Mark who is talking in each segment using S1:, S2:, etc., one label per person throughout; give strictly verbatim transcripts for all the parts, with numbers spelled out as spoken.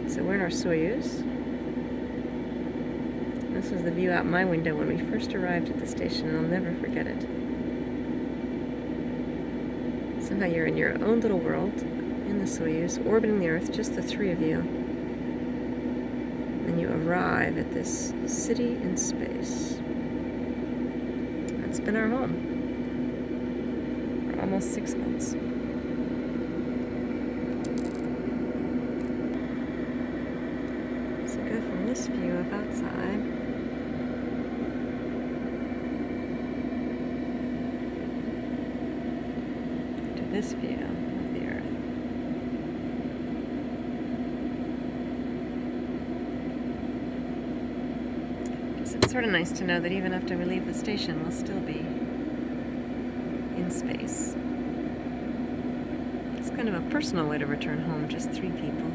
S1: So we're in our Soyuz. This was the view out my window when we first arrived at the station, and I'll never forget it. Somehow you're in your own little world, in the Soyuz, orbiting the Earth, just the three of you. Then you arrive at this city in space. That's been our home for almost six months. So go from this view of outside to this view of the Earth. It's sort of nice to know that even after we leave the station, we'll still be in space. It's kind of a personal way to return home, just three people.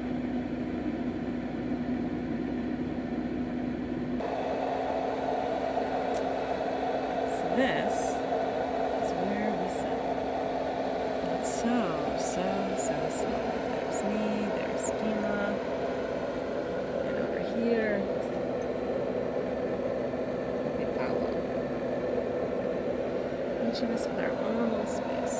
S1: So this is where we sit. It's so, so, so small. There's me, there's Dima, and over here, each of us with our own little space.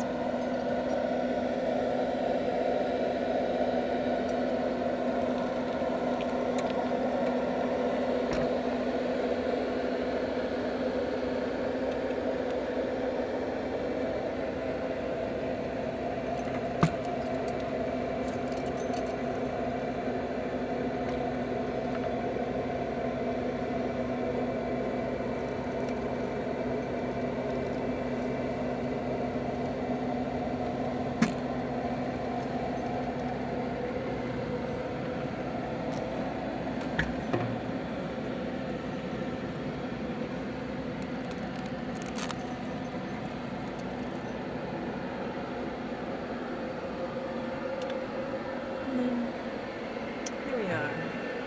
S1: Here we are.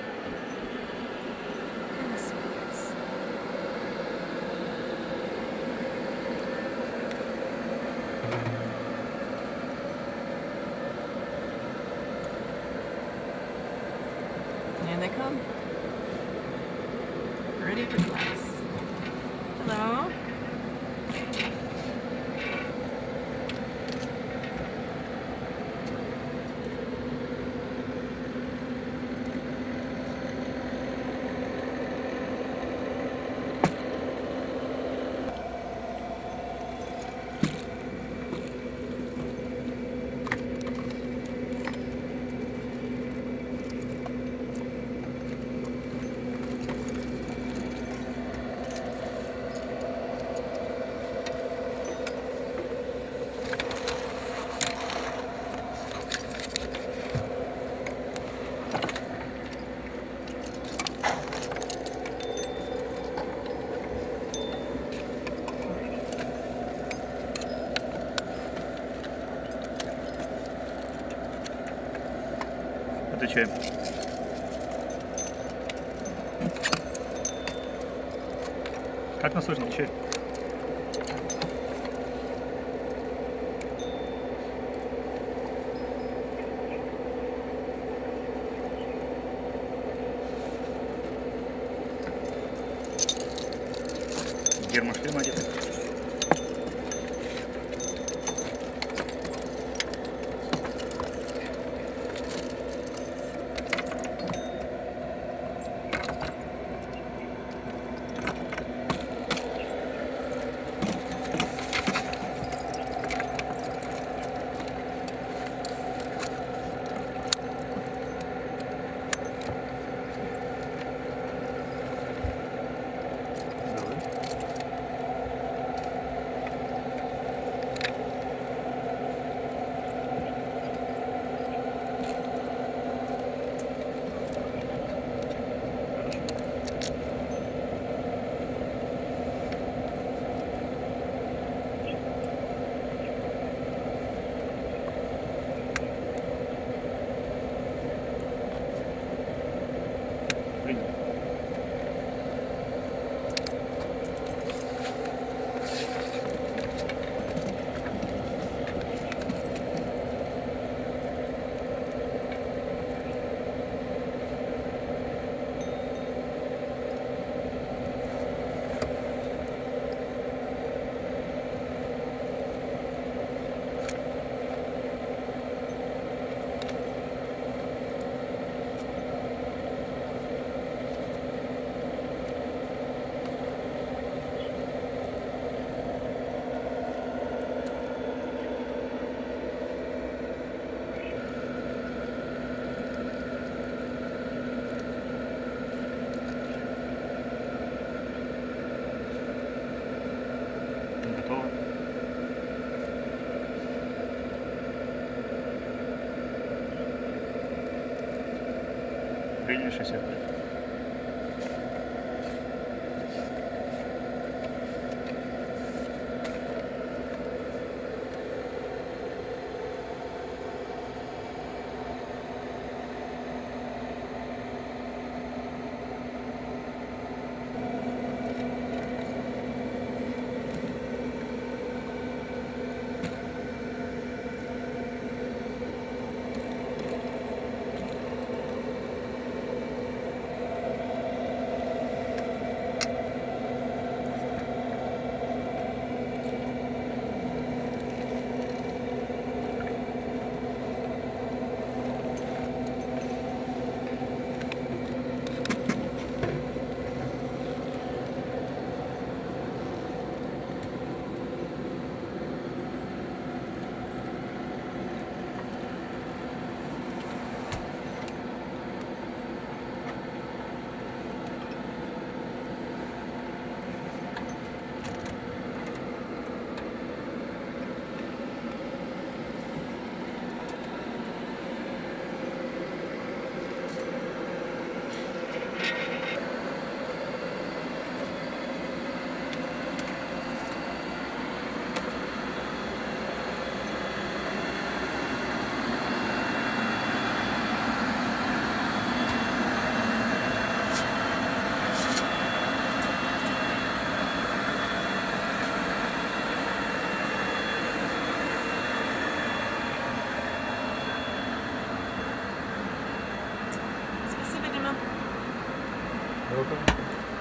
S1: In the Soyuz. And they come. Ready for class. Hello.
S2: Отвечаем. Как нас слышно? Отвечай. Гермошлем одет. Принял шестьдесят. Welcome.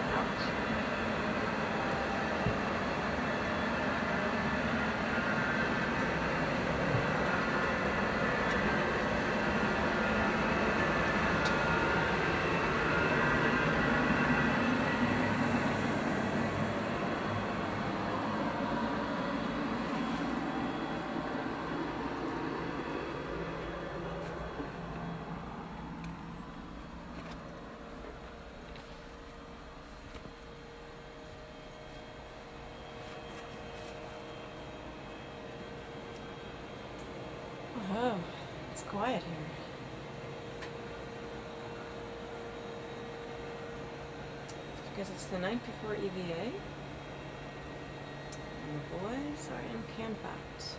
S3: Oh, it's quiet here. Because it's the night before E V A. And the boys are in camp out.